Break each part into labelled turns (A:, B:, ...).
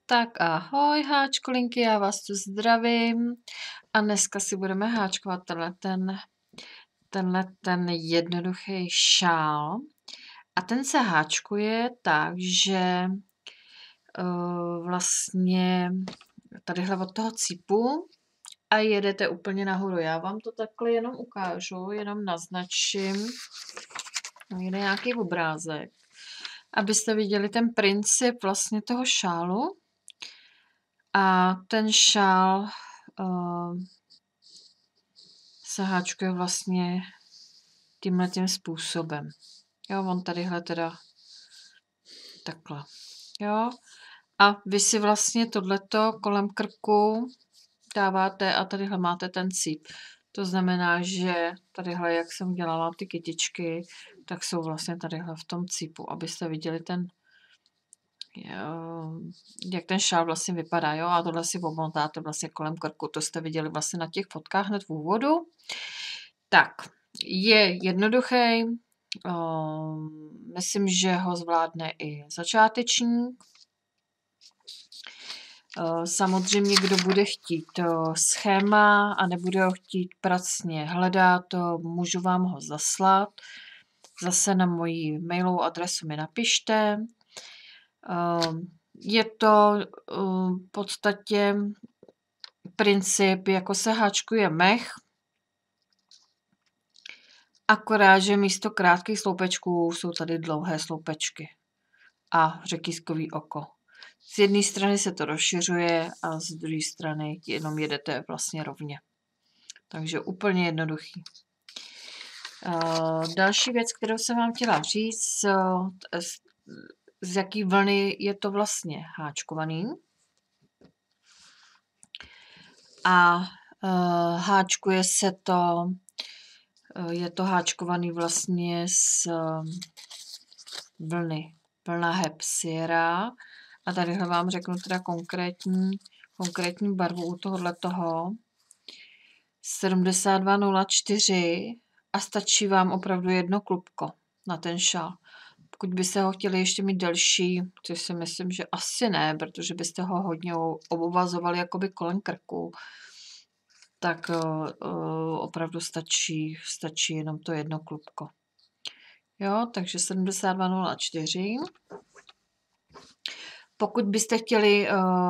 A: Tak ahoj háčkolinky, já vás tu zdravím a dneska si budeme háčkovat tenhle ten jednoduchý šál. A ten se háčkuje tak, že vlastně tadyhle od toho cípu a jedete úplně nahoru. Já vám to takhle jenom ukážu, jenom naznačím. Jde nějaký obrázek, abyste viděli ten princip vlastně toho šálu. A ten šál se háčkuje vlastně tímhletím způsobem. Jo, on tadyhle teda takhle. Jo. A vy si vlastně tohleto kolem krku dáváte a tadyhle máte ten cíp. To znamená, že tadyhle, jak jsem dělala ty kytičky, tak jsou vlastně tadyhle v tom cípu, abyste viděli jak ten šál vlastně vypadá, jo, a tohle si omotáte vlastně kolem krku, to jste viděli vlastně na těch fotkách hned v úvodu. Tak, je jednoduchý, myslím, že ho zvládne i začátečník. Samozřejmě, kdo bude chtít schéma a nebude ho chtít pracně hledat, můžu vám ho zaslat. Zase na moji mailovou adresu mi napište. Je to v podstatě princip, jako se háčkuje mech, akorát, že místo krátkých sloupečků jsou tady dlouhé sloupečky a řetízkový oko. Z jedné strany se to rozšiřuje a z druhé strany jenom jedete vlastně rovně. Takže úplně jednoduchý. Další věc, kterou jsem vám chtěla říct, z jaký vlny je to vlastně háčkovaný. A háčkuje se to, je to háčkovaný vlastně z vlna Heb Sierra. A tadyhle vám řeknu teda konkrétní barvu u tohohletoho. 7204 a stačí vám opravdu jedno klubko na ten šál. Pokud byste ho chtěli ještě mít delší, což si myslím, že asi ne, protože byste ho hodně obvazovali jakoby kolem krku, tak opravdu stačí jenom to jedno klubko. Jo, takže 7204. Pokud byste chtěli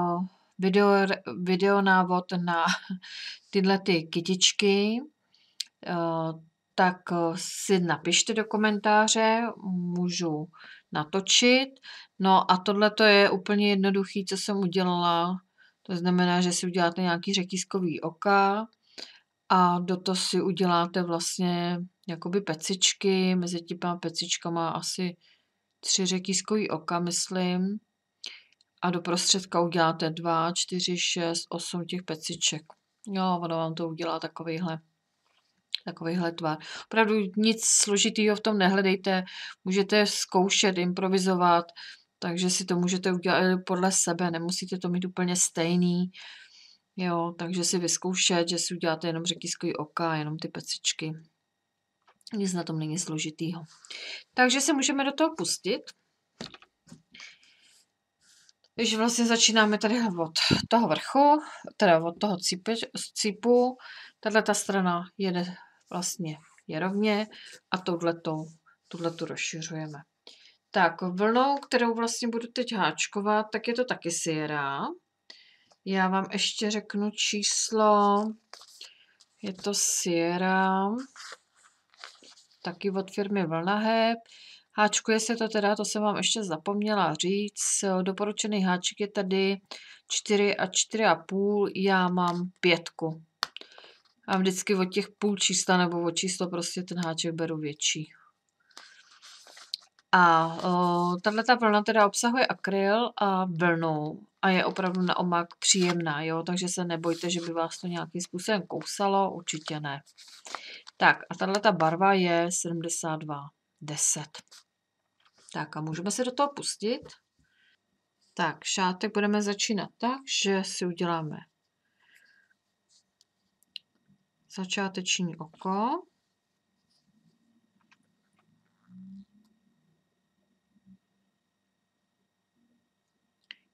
A: video návod na tyhle ty kytičky, tak si napište do komentáře, můžu natočit. No a tohle to je úplně jednoduchý, co jsem udělala. To znamená, že si uděláte nějaký řetízkový oka a do toho si uděláte vlastně jakoby pecičky, mezi těma pecičkama asi 3 řetízkový oka, myslím. A do prostředka uděláte 2, 4, 6, 8 těch peciček. Jo, ono vám to udělá takovejhle tvar. Opravdu nic složitýho v tom nehledejte, můžete zkoušet, improvizovat, takže si to můžete udělat podle sebe, nemusíte to mít úplně stejný. Jo, takže si vyzkoušet, že si uděláte jenom řetízkový oka, jenom ty pecičky. Nic na tom není složitýho. Takže se můžeme do toho pustit. Takže vlastně začínáme tady od toho vrchu, teda od toho cípu. Tato strana je rovně a tuhletu rozšiřujeme. Tak vlnou, kterou vlastně budu teď háčkovat, tak je to taky Sierra. Já vám ještě řeknu číslo. Je to Sierra, taky od firmy Vlna Heb. Háčkuje se to teda, to jsem vám ještě zapomněla říct. Doporučený háček je tady 4 a 4,5, já mám 5. A vždycky od těch půl čísla nebo od číslo prostě ten háček beru větší. A tato vlna teda obsahuje akryl a vlnu a je opravdu na omak příjemná, jo? Takže se nebojte, že by vás to nějakým způsobem kousalo, určitě ne. Tak a tato barva je 7210. Tak a můžeme se do toho pustit. Tak, šátek budeme začínat tak, že si uděláme začáteční oko.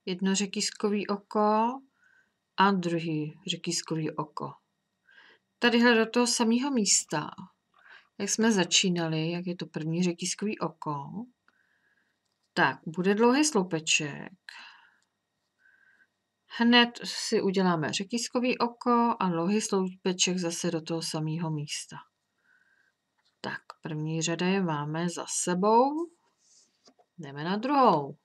A: jedno řetízkový oko a druhý řetízkový oko. Tadyhle do toho samého místa, jak jsme začínali, jak je to první řetízkový oko, tak bude dlouhý sloupeček. Hned si uděláme řetízkový oko a dlouhý sloupeček zase do toho samého místa. Tak, první řada je máme za sebou. Jdeme na druhou.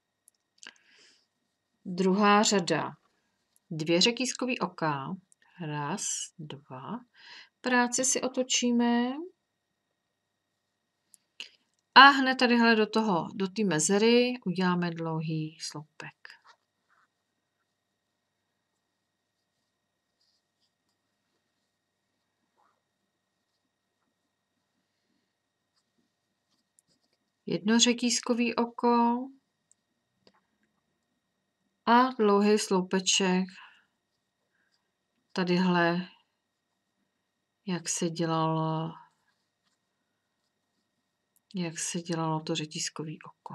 A: Druhá řada. 2 řetízkový oka. 1, 2. Práci si otočíme. A hned tadyhle do té mezery uděláme dlouhý sloupek. Jedno řetízkový oko a dlouhý sloupeček tadyhle, jak se dělalo to řetízkový oko.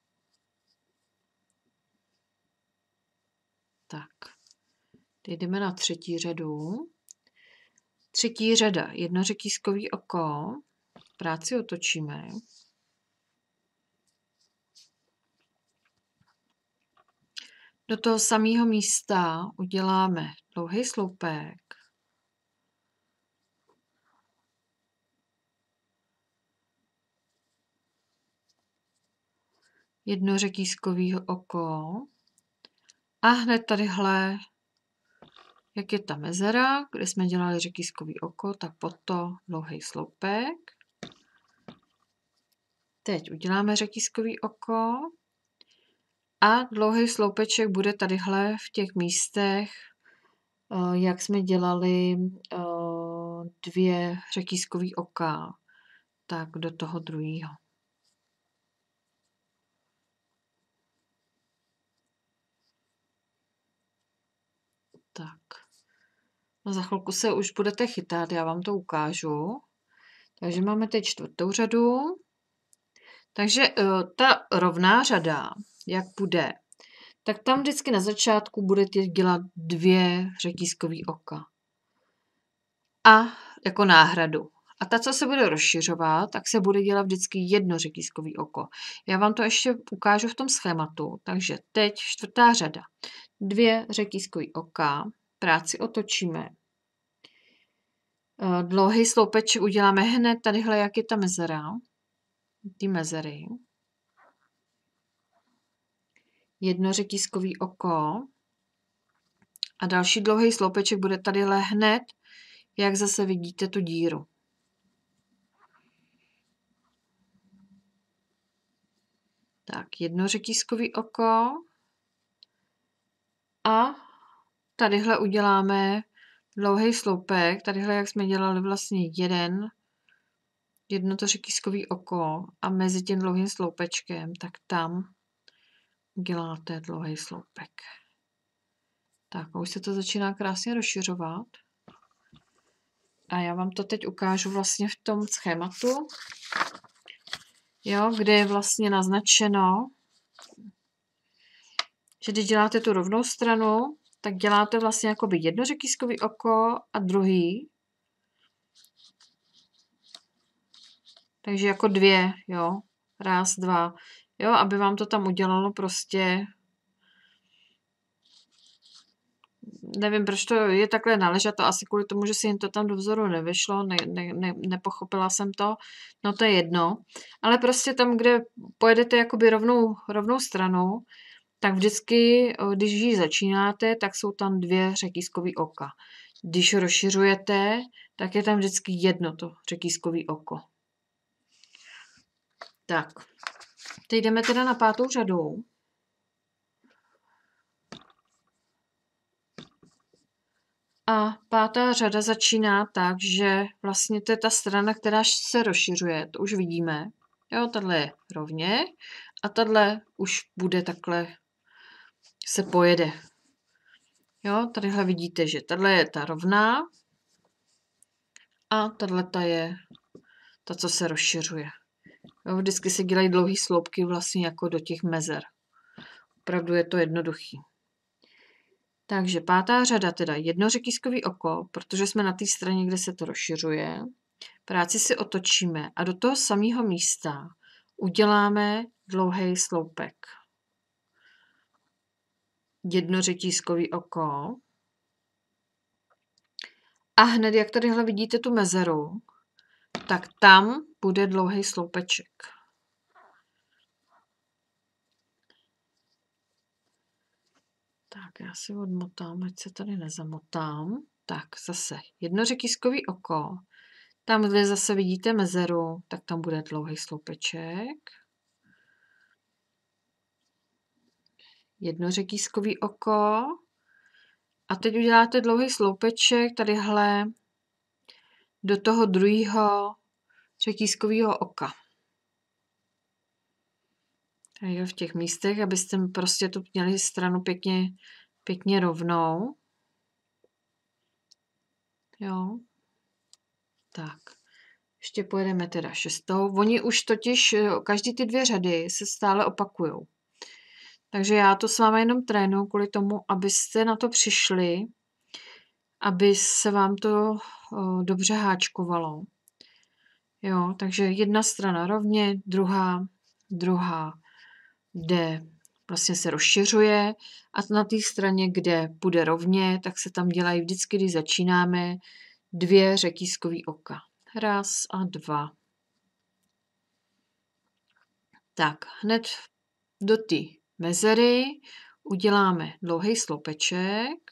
A: Tak, teď jdeme na třetí řadu. Třetí řada, jedno řetízkový oko, práci otočíme. Do toho samého místa uděláme dlouhý sloupek. Jedno řetízkový oko a hned tadyhle, jak je ta mezera, kde jsme dělali řetízkový oko, tak pod to dlouhý sloupek. Teď uděláme řetízkový oko a dlouhý sloupeček bude tadyhle v těch místech, jak jsme dělali 2 řetízkový oka, tak do toho druhého. Tak. No za chvilku se už budete chytat, já vám to ukážu. Takže máme teď čtvrtou řadu. Takže ta rovná řada, jak bude, tak tam vždycky na začátku budete dělat 2 řetízkový oka. A jako náhradu. A ta, co se bude rozšiřovat, tak se bude dělat vždycky jedno řetízkový oko. Já vám to ještě ukážu v tom schématu. Takže teď čtvrtá řada. 2 řetízkový oka, práci otočíme. Dlouhý sloupeček uděláme hned tadyhle, jak je ta mezera. Ty mezery. Jedno řetízkový oko. A další dlouhý sloupeček bude tadyhle hned, jak zase vidíte tu díru. Tak, jedno řetízkový oko. A tadyhle uděláme dlouhý sloupek, tadyhle, jak jsme dělali vlastně jedno to řetízkový oko a mezi tím dlouhým sloupečkem, tak tam uděláte dlouhý sloupek. Tak, už se to začíná krásně rozšiřovat. A já vám to teď ukážu vlastně v tom schématu, jo, kde je vlastně naznačeno, že když děláte tu rovnou stranu, tak děláte vlastně jakoby jedno řetízkový oko a druhý. Takže jako 2, jo. 1, 2. Jo, aby vám to tam udělalo prostě. Nevím, proč to je takhle naležato, asi kvůli tomu, že si jim to tam do vzoru nevyšlo, nepochopila jsem to, no to je jedno. Ale prostě tam, kde pojedete jakoby rovnou stranu, tak vždycky, když ji začínáte, tak jsou tam 2 řetízkový oka. Když rozšiřujete, tak je tam vždycky jedno to řetízkový oko. Tak, teď jdeme teda na 5. řadu. A 5. řada začíná tak, že vlastně to je ta strana, která se rozšiřuje, to už vidíme. Jo, tahle je rovně a tahle už bude takhle, se pojede. Jo, tadyhle vidíte, že tahle je ta rovná a tato je ta, co se rozšiřuje. Jo, vždycky se dělají dlouhý sloupky vlastně jako do těch mezer. Opravdu je to jednoduchý. Takže 5. řada, teda jednořetízkový oko, protože jsme na té straně, kde se to rozšiřuje. Práci si otočíme a do toho samého místa uděláme dlouhý sloupek. Jednořetízkový oko. A hned, jak tadyhle vidíte tu mezeru, tak tam bude dlouhý sloupeček. Tak, já si odmotám, ať se tady nezamotám. Tak, zase jednořetízkový oko. Tam, kde zase vidíte mezeru, tak tam bude dlouhý sloupeček. Jednořetízkový oko. A teď uděláte dlouhý sloupeček tadyhle do toho druhého řetízkového oka. Takže v těch místech, abyste prostě tu měli stranu pěkně rovnou. Jo. Tak. Ještě pojedeme teda 6. Oni už totiž, každý ty 2 řady se stále opakujou. Takže já to s vámi jenom trénuju kvůli tomu, abyste na to přišli, aby se vám to dobře háčkovalo. Jo, takže jedna strana rovně, druhá jde, vlastně se rozšiřuje a na té straně, kde půjde rovně, tak se tam dělají vždycky, když začínáme, 2 řetízkový oka. 1 a 2. Tak, hned do té mezery uděláme dlouhý sloupeček.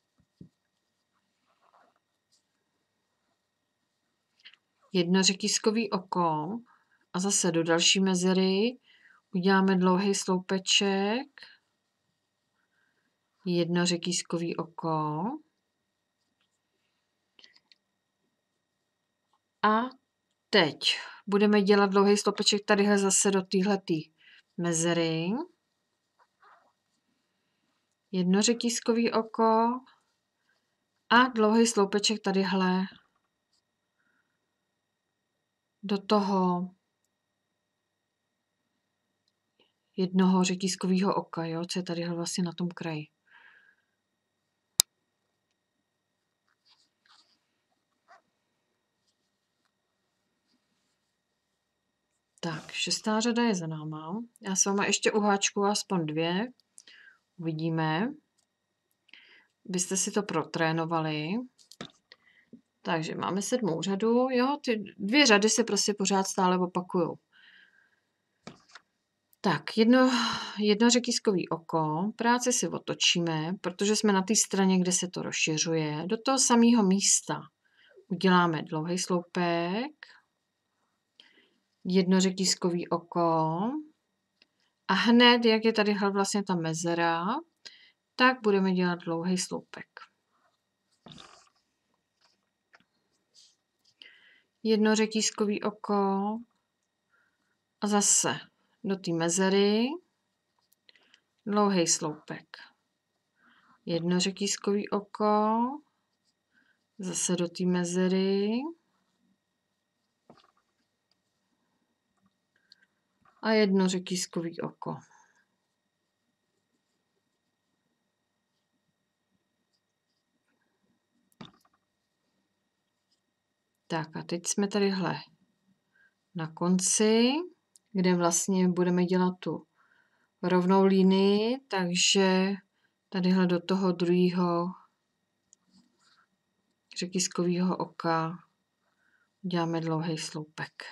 A: Jednořetízkový oko a zase do další mezery uděláme dlouhý sloupeček. Jednořetízkový oko. A teď budeme dělat dlouhý sloupeček tadyhle zase do téhletý mezery. Jednořetízkový oko a dlouhý sloupeček tadyhle do toho jednoho řetízkového oka, jo, co je tadyhle vlastně na tom kraji. Tak, 6. řada je za náma. Já s váma ještě uháčkuju aspoň 2. Uvidíme. Byste si to protrénovali. Takže máme 7. řadu. Jo, ty 2 řady se prostě pořád stále opakujou. Tak, jednořetízkový oko. Práci si otočíme, protože jsme na té straně, kde se to rozšiřuje. Do toho samého místa uděláme dlouhý sloupek. Jednořetízkový oko. A hned, jak je tady vlastně ta mezera, tak budeme dělat dlouhý sloupek. Jednořetízkový oko a zase do té mezery dlouhý sloupek. Jednořetízkový oko, zase do té mezery a jednořetízkový oko. Tak a teď jsme tadyhle na konci, kde vlastně budeme dělat tu rovnou linii, takže tadyhle do toho druhého řetízkového oka děláme dlouhý sloupek.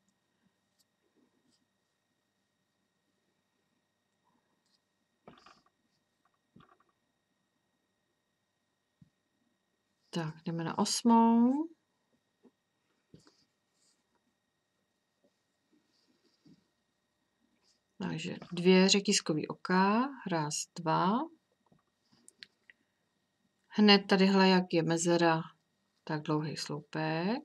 A: Tak, jdeme na 8. Takže 2 řetízkový oka, 1, 2. Hned tadyhle, jak je mezera, tak dlouhý sloupek.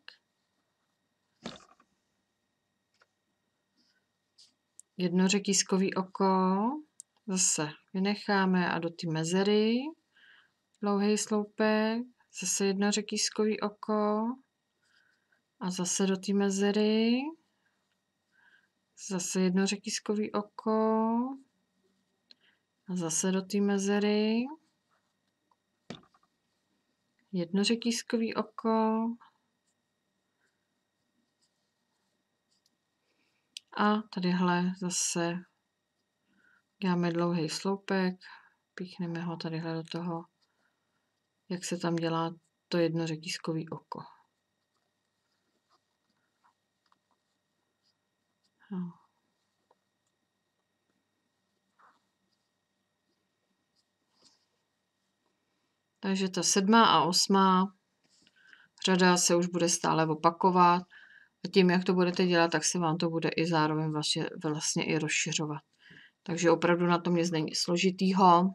A: Jednořetízkový oko, zase vynecháme a do té mezery dlouhý sloupek, zase jednořetízkový oko a zase do té mezery, zase jednořetízkový oko a Zase do té mezery. Jedno řetízkový oko. A tadyhle zase děláme dlouhý sloupek, píchneme ho tadyhle do toho, jak se tam dělá to jedno řetízkový oko. No. Takže ta 7. a 8. řada se už bude stále opakovat a tím, jak to budete dělat, tak se vám to bude i zároveň vlastně i rozšiřovat. Takže opravdu na tom nic není složitýho.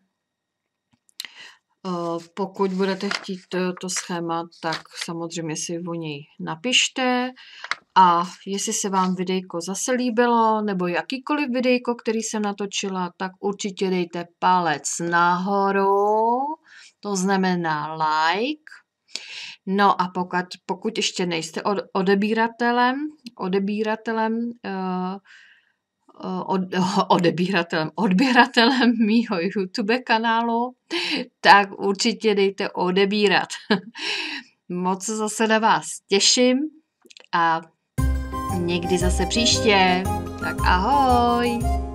A: Pokud budete chtít to schéma, tak samozřejmě si o něj napište a jestli se vám videjko zase líbilo nebo jakýkoliv videjko, který jsem natočila, tak určitě dejte palec nahoru, to znamená like. No a pokud ještě nejste odběratelem mýho YouTube kanálu, tak určitě dejte odebírat. Moc se zase na vás těším a někdy zase příště. Tak ahoj!